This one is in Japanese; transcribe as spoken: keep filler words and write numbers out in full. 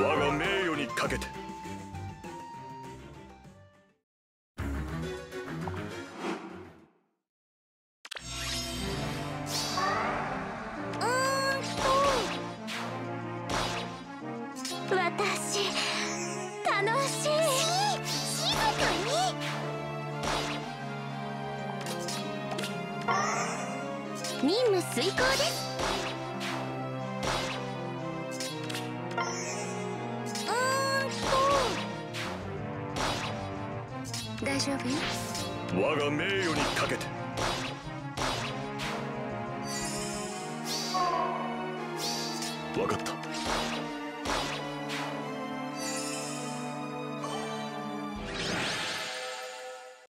我が名誉にかけて。 私楽しい。静かに。任務遂行です。うーんと大丈夫？ 我が名誉にかけて。分かった。